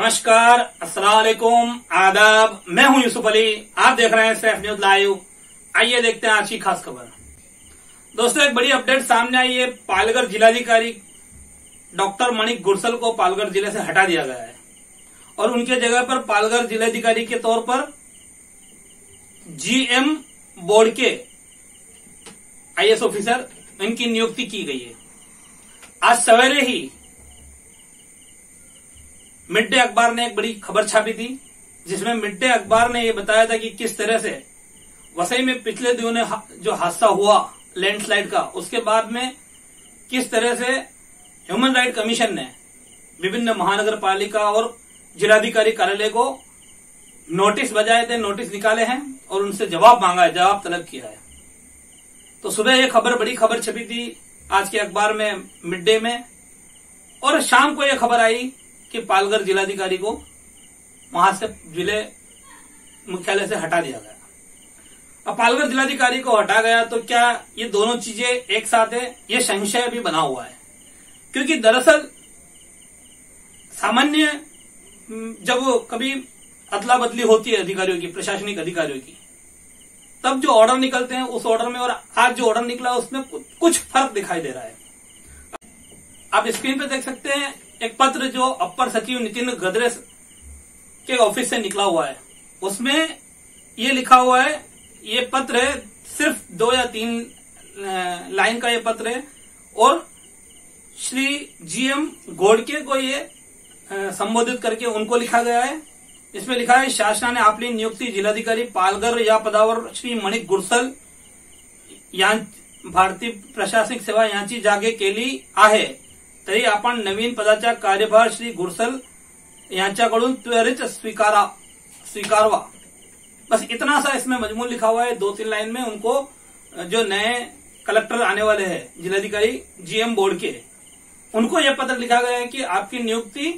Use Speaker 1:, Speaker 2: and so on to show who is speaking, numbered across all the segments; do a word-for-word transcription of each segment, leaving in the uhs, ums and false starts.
Speaker 1: नमस्कार, अस्सलाम वालेकुम, आदाब। मैं हूं यूसुफ अली, आप देख रहे हैं सैफ न्यूज लाइव। आइए देखते हैं आज की खास खबर। दोस्तों, एक बड़ी अपडेट सामने आई है। पालघर जिलाधिकारी डॉक्टर मणिक गुरसल को पालघर जिले से हटा दिया गया है और उनके जगह पर पालघर जिलाधिकारी के तौर पर जीएम बोर्ड के आईएएस ऑफिसर इनकी नियुक्ति की गई है। आज सवेरे ही मिड डे अखबार ने एक बड़ी खबर छापी थी, जिसमें मिड डे अखबार ने यह बताया था कि किस तरह से वसई में पिछले दिनों में जो हादसा हुआ लैंडस्लाइड का, उसके बाद में किस तरह से ह्यूमन राइट कमीशन ने विभिन्न महानगर पालिका और जिलाधिकारी कार्यालय को नोटिस बजाए थे, नोटिस निकाले हैं और उनसे जवाब मांगा है, जवाब तलब किया है। तो सुबह यह खबर, बड़ी खबर छपी थी आज के अखबार में, मिड डे में, और शाम को यह खबर आई कि पालघर जिलाधिकारी को वहां से जिले मुख्यालय से हटा दिया गया। अब पालघर जिलाधिकारी को हटा गया तो क्या ये दोनों चीजें एक साथ है? ये संशय भी बना हुआ है, क्योंकि दरअसल सामान्य जब कभी अदला बदली होती है अधिकारियों की, प्रशासनिक अधिकारियों की, तब जो ऑर्डर निकलते हैं उस ऑर्डर में और आज जो ऑर्डर निकला उसमें कुछ फर्क दिखाई दे रहा है। आप स्क्रीन पे देख सकते हैं एक पत्र जो अपर सचिव नितिन गदरे के ऑफिस से निकला हुआ है। उसमें ये लिखा हुआ है, ये पत्र है, सिर्फ दो या तीन लाइन का ये पत्र है और श्री जीएम घोड़के को ये संबोधित करके उनको लिखा गया है। इसमें लिखा है, शासनाने आपली नियुक्ती जिल्हाधिकारी पालघर या पदावर श्री मणिक गुरसल या भारतीय प्रशासनिक सेवा यांची जागे केली आहे, तरी आपण नवीन पदाचा कार्यभार श्री गुरसल यांच्याकडून त्वरित स्वीकारा स्वीकारवा। बस इतना सा इसमें मजमून लिखा हुआ है। दो तीन लाइन में उनको जो नए कलेक्टर आने वाले हैं, जिलाधिकारी जीएम बोर्ड के, उनको यह पत्र लिखा गया है कि आपकी नियुक्ति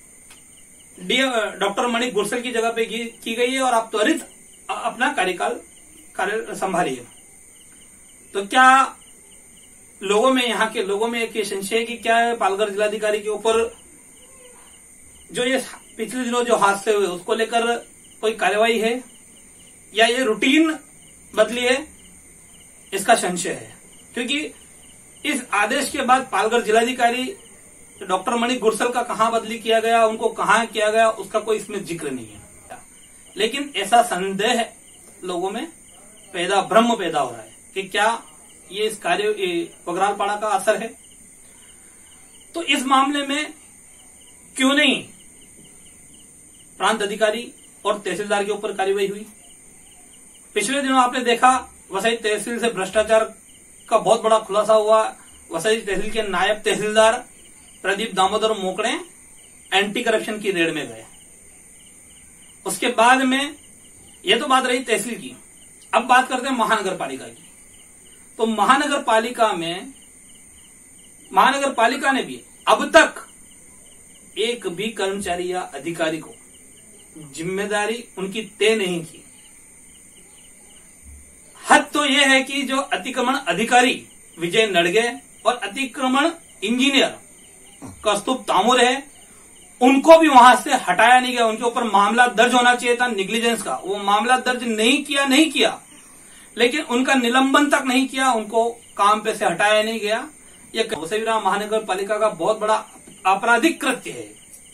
Speaker 1: डॉक्टर मणिक गुरसल की जगह पे की गई है और आप त्वरित अपना कार्यकाल कार्य संभालिए। तो क्या लोगों में, यहाँ के लोगों में एक संशय कि क्या है, पालघर जिलाधिकारी के ऊपर जो ये पिछले दिनों जो हादसे हुए उसको लेकर कोई कार्रवाई है या ये रूटीन बदली है, इसका संशय है। क्योंकि इस आदेश के बाद पालघर जिलाधिकारी डॉक्टर मणिक गुरसल का कहां बदली किया गया, उनको कहां किया गया, उसका कोई इसमें जिक्र नहीं है। लेकिन ऐसा संदेह लोगों में पैदा, भ्रम पैदा हो रहा है कि क्या ये इस कार्य बगरालपाड़ा का असर है। तो इस मामले में क्यों नहीं प्रांत अधिकारी और तहसीलदार के ऊपर कार्रवाई हुई? पिछले दिनों आपने देखा वसई तहसील से भ्रष्टाचार का बहुत बड़ा खुलासा हुआ। वसई तहसील के नायब तहसीलदार प्रदीप दामोदर मोकड़े एंटी करप्शन की रेड में गए। उसके बाद में यह तो बात रही तहसील की, अब बात करते हैं महानगर पालिका की। तो महानगर पालिका में महानगर पालिका ने भी अब तक एक भी कर्मचारी या अधिकारी को जिम्मेदारी उनकी तय नहीं की। हद तो यह है कि जो अतिक्रमण अधिकारी विजय नड़गे और अतिक्रमण इंजीनियर कौस्तुभ तामोर है, उनको भी वहां से हटाया नहीं गया। उनके ऊपर मामला दर्ज होना चाहिए था निग्लिजेंस का, वो मामला दर्ज नहीं किया नहीं किया लेकिन उनका निलंबन तक नहीं किया, उनको काम पे से हटाया नहीं गया। यह वसईविराम महानगर पालिका का बहुत बड़ा आपराधिक कृत्य है।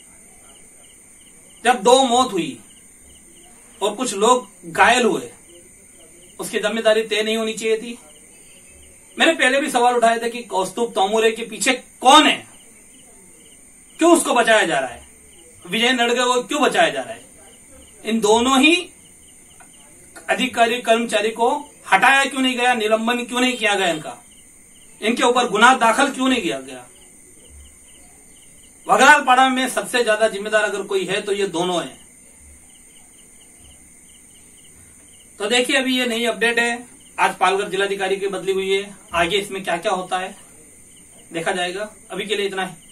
Speaker 1: जब दो मौत हुई और कुछ लोग घायल हुए, उसकी जिम्मेदारी तय नहीं होनी चाहिए थी। मैंने पहले भी सवाल उठाया था कि कौस्तुभ तामोरे के पीछे कौन है, क्यों उसको बचाया जा रहा है, विजय नड़गे को क्यों बचाया जा रहा है? इन दोनों ही अधिकारी कर्मचारी को हटाया क्यों नहीं गया, निलंबन क्यों नहीं किया गया, इनका इनके ऊपर गुनाह दाखिल क्यों नहीं किया गया? बगरालपाड़ा में सबसे ज्यादा जिम्मेदार अगर कोई है तो ये दोनों हैं। तो देखिए, अभी ये नई अपडेट है। आज पालघर जिलाधिकारी की बदली हुई है, आगे इसमें क्या क्या होता है देखा जाएगा। अभी के लिए इतना ही।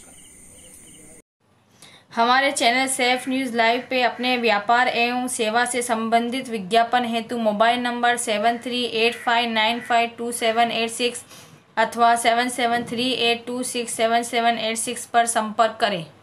Speaker 2: हमारे चैनल सैफ न्यूज़ लाइव पे अपने व्यापार एवं सेवा से संबंधित विज्ञापन हेतु mobile number seven three eight five nine five two seven eight six अथवा seven seven three eight two six seven seven eight six पर संपर्क करें।